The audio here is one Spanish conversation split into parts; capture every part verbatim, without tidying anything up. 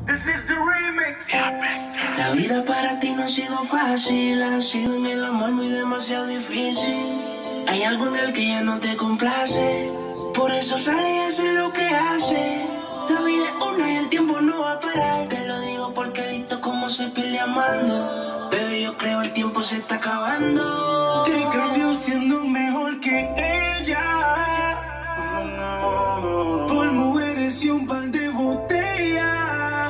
La vida para ti no ha sido fácil, ha sido en el amor muy demasiado difícil. Hay algo en el que ya no te complace, por eso sale y hace lo que hace. La vida es una y el tiempo no va a parar. Te lo digo porque he visto cómo se pierde amando. Bebé, yo creo el tiempo se está acabando. Te cambió siendo mejor que ella, por mujeres y un par de botellas,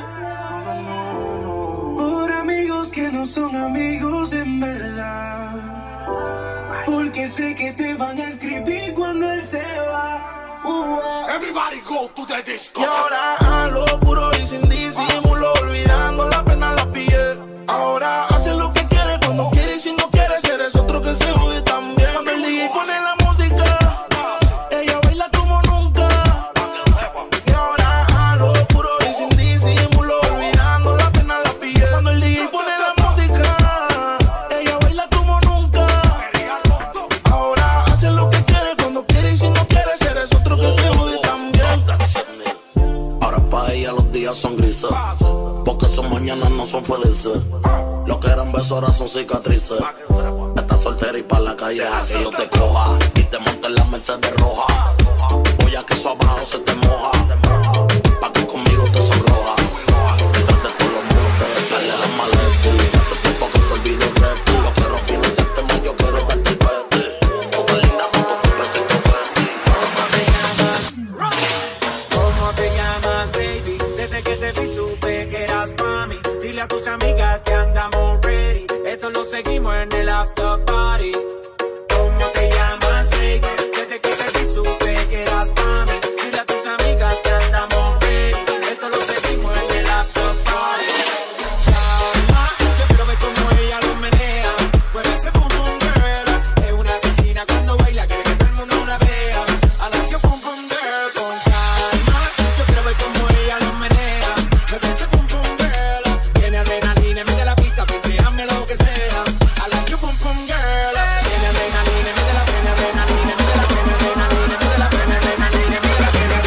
por amigos que no son amigos en verdad, porque sé que te van a escribir cuando él se va. Uh, Everybody go to the disco. Y ahora a lo puro y sin disimulo, olvidando la pena en la piel. Ahora hace lo que quiere cuando quiere y si no quiere, eres otro que se jode también. Cuando el D J pone la música, ella baila como nunca. Y ahora a lo puro y sin disimulo, olvidando la pena en la piel. Cuando el D J pone la música, ella baila como nunca. Ahora hace lo que quiere cuando quiere y si no quiere, eres otro que se jode también. Ahora pa' ella los días son grises, porque sus mañanas no son felices. Lo que eran besos ahora son cicatrices. Estás soltera y pa' la calle a que yo te coja y te monte en la Mercedes roja. Voy a que eso abajo se te moja, pa' que conmigo te sonroja. Detrás de todos los muros te despele la maleta. Hace tiempo que se olvidó de ti. Yo quiero financiarte más, yo quiero darte el peti. Tú tan linda con tu cuerpecito Betty. ¿Cómo te llamas, baby? Desde que te vi supe que eras pa' mí. Dile a tus amigas que andamos ready. Esto lo seguimos en el after party. ¿Cómo te llamas, baby? Desde que te vi supe que eras pa' mí. Dile a tus amigas que andamos ready. Esto lo seguimos en el after party. Calma, yo quiero ver cómo ella lo menea. Mueve ese pum pum girl. Es una asesina cuando baila, quiere que todo el mundo la vea. I like your pum pum girl. Con calma, yo quiero ver cómo ella lo menea. Mueve ese pum pum girl. Tiene adrenalina, mete la pista, pintéame lo que sea. I like your pum pum girl. Tiene adrenalina, mete la pena, adrenalina, mete la pena, adrenalina, mete la pena, adrenalina, mete la pena,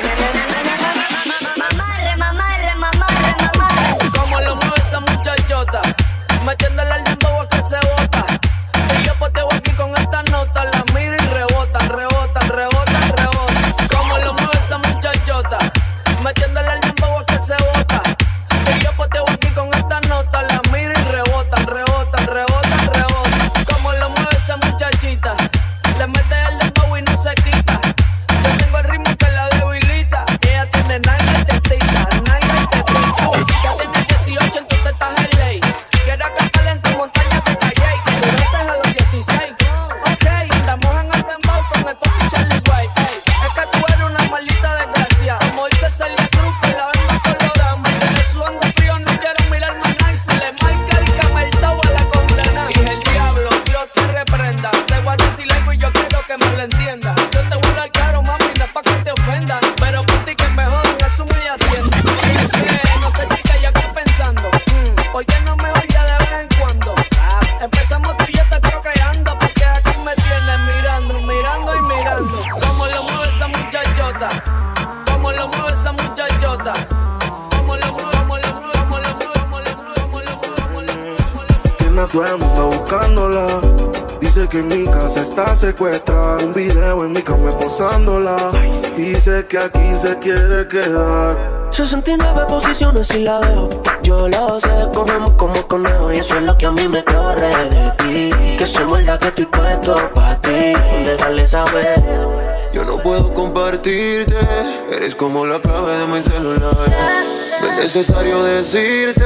adrenalina. Mamarre, mamarre, mamarre, mamarre. Como lo mueve esa muchachota, metiéndole al dembow a que se bota. Y yo poteo aquí con esta nota, la miro y rebotan, rebotan, rebotan, rebotan. Como lo mueve esa muchachota, metiéndole al dembow a que se bota. Y yo poteo aquí con esta nota, la miro y rebotan, rebotan, rebotan, rebotan. Como lo mueve esa muchachita, le mete el dembow y no se quita. Yo tengo el ritmo que la debilita. Ella tiene nalga y tetita, nalga y tetita. Ya tiene dieciocho, entonces estás en ley. Quiero cantar en tu montaña de Calle, que tú a los dieciséis. Ok, andamos en el dembow con el fucking Charlie Way. Ey, es que tú eres una maldita desgracia. Como dice Celia Cruz, que la venda colorada. Mantiene sudando frío, no quiero mirar más nada. Y se le marca el cameltao a la condena. Y el diablo, Dios te reprenda. Te voy a decir algo y yo quiero que me lo entienda. Yo te voy a hablar claro, mami, no es pa' que te ofendan. Pero por ti que me jodan, es humillación. Que no sé, chica, yo estoy pensando. mm, ¿Por qué no me oye de vez en cuando? Ah, empezamos tú y yo te estoy creando. Porque aquí me tienes mirando, mirando y mirando. Como lo mueve esa muchachota. Como lo mueve esa muchachota. Como lo mueve, como lo mueve, como lo mueve, como lo mueve, como lo mueve, como lo mueve, como lo mueve. Tiene a todo el mundo buscándola. Dice que en mi casa está secuestrada. Un video en mi cama posándola. Dice que aquí se quiere quedar. sesenta y nueve posiciones y la dejo. Yo lo sé, cogemos como conejo. Y eso es lo que a mí me corre de ti. Que se muerda que estoy puesto pa' ti. Déjale saber. Yo no puedo compartirte, eres como la clave de mi celular. No es necesario decirte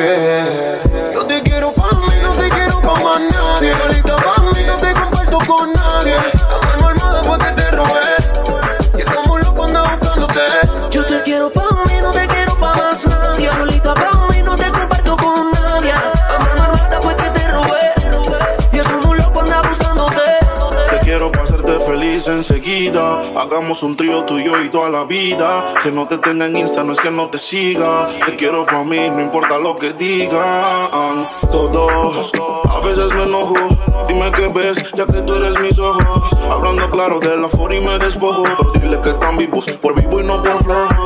que yo te quiero pa' mí, no te quiero pa' más nadie. Solita pa' mí, no te comparto con nadie. La mano armada fue que te robé y el como loco anda buscándote. Yo te quiero pa' mí, no te quiero pa' más nadie. Solita pa' mí, no te comparto con nadie. La mano armada fue que te robé y el como loco anda buscándote. Te quiero pa' hacerte feliz enseguida. Hagamos un trío tú y yo y toda la vida. Que no te tenga en Insta, no es que no te siga. Te quiero pa' mí, no importa lo que digan todos. A veces me enojo, dime qué ves, ya que tú eres mis ojos. Hablando claro de la for y me despojo. Pero dile que están vivos, por vivo y no por flojo.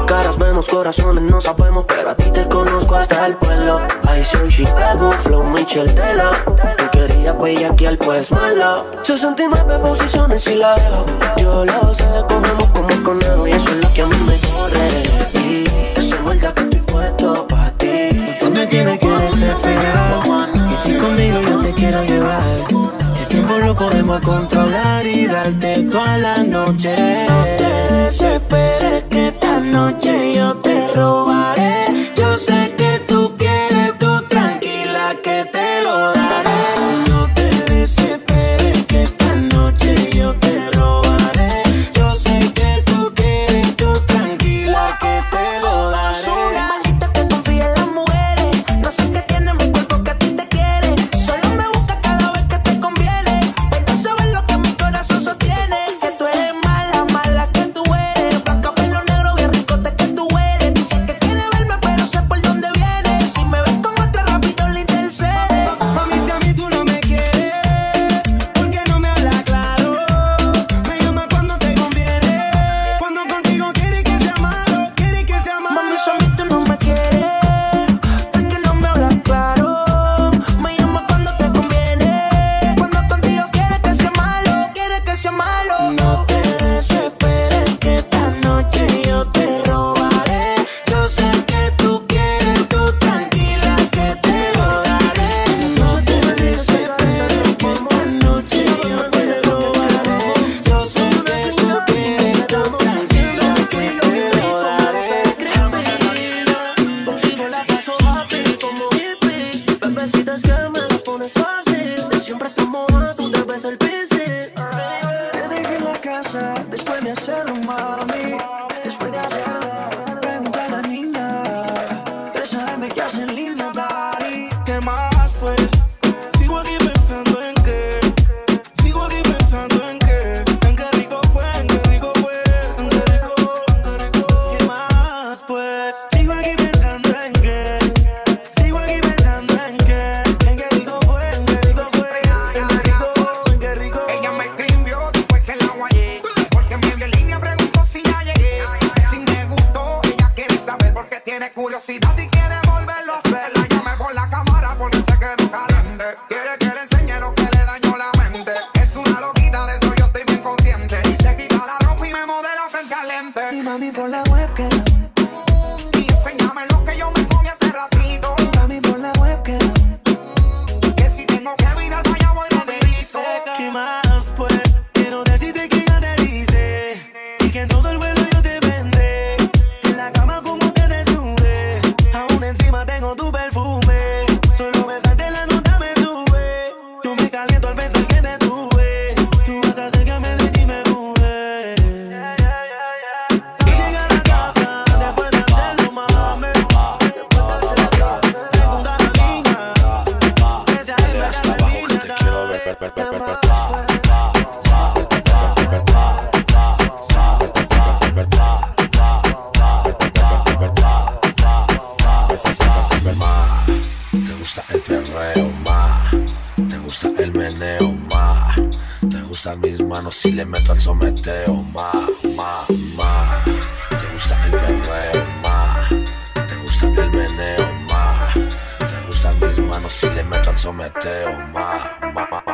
Caras vemos, corazones no sabemos, pero a ti te conozco hasta el pueblo. Ahí soy Chicago, flow Michelle Tela. Tú querías bellaquear, pues mala. sesenta y nueve posiciones y la dejo. Yo lo sé, cogemos como conejo y eso es lo que a mí me corre. Y eso es verdad que estoy puesto pa' ti. Tú me tienes que desesperar, y si conmigo yo te quiero llevar, el tiempo lo podemos controlar y darte toda la noche. No te desesperes que esta noche yo te robaré. Yo sé que tú quieres, tú tranquila que te lo daré. No te desesperes que esta noche yo te robaré. Yo sé que tú quieres, tú tranquila que te lo daré. Soy una maldita que confía en las mujeres. No sé qué tiene mi cuerpo que a ti te quiere. Solo me busca cada vez que te conviene. Porque sabes lo que mi corazón sostiene. Que tú eres mala, mala que tú eres. Blanca, pelo negro, bien ricote que tú eres. Dice que quiere verme pero sé por dónde viene. Si me ves con otra rápido le intercede. Mami, si a mí tú no me quieres, ¿por qué no me hablas claro? Me llama cuando te conviene. Cuando contigo quieres que sea malo, quieres que sea malo. Mami, si a mí tú no me quieres, ¿por qué no me hablas claro? Me llamas cuando te conviene. Cuando contigo quieres que sea malo, quieres que sea malo. No te desesperes que esta noche yo te robaré. Yo sé que tú quieres, tú tranquila que te lo daré. No te desesperes que esta noche yo te robaré. Yo sé que tú quieres, tú tranquila que te lo daré. Contigo la paso happy como hippie. Bebecita es que me la pones fácil. De siempre estamos a tú debes el piscis. Te dejé en la casa después de hacerlo, mami. Después de hacerlo, pregunta a la niña. tres A M que hacen línea, daddy. ¿Qué más pues? Sigo aquí pensando en qué. Sigo aquí pensando en qué. En qué rico fue, en qué rico fue. En qué rico, en qué rico. ¿Qué más pues? Sigo aquí pensando en qué. Sigo aquí pensando en qué. En qué rico fue, en qué rico fue. En qué rico, en qué rico. Ella me escribió después que la guayé, porque me vio en línea, preguntó si ya llegué. Si me gustó, ella quiere saber porque tiene curiosidad y quiere volverlo a hacer. La llamé por la cámara porque se quedó caliente. Quiere que le enseñe lo que le dañó la mente. Es una loquita, de eso yo estoy bien consciente. Y se quita la ropa y me modela frente al lente. Y mami por la webcam. Y enséñame lo que yo me comí hace ratito. Mami por la webcam. Que si tengo que virar para allá voy rapidito. ¿Qué más pues? Quiero decirte que ya te dice y que en todo el vuelo yo te vendré. En la cama como te desnude. Aún encima tengo tu perfume. Solo besarte la nota me sube. Tú me caliento al pensar que te tuve. Tú vas a hacer que me de ti me mude. Llega a la casa después de hacerlo, mami. Pregunta a la niña. Que se arriba Hasta que abajo que te termina, quiero ver, ver, ver, ver, ver, ver. Te gusta el perreo, ma. Te gusta el meneo, ma. Te gustan mis manos si le meto al someteo, ma, ma, ma. Te gusta el perreo, ma. Te gusta el meneo, ma. Te gustan mis manos si le meto al someteo, ma, ma, ma.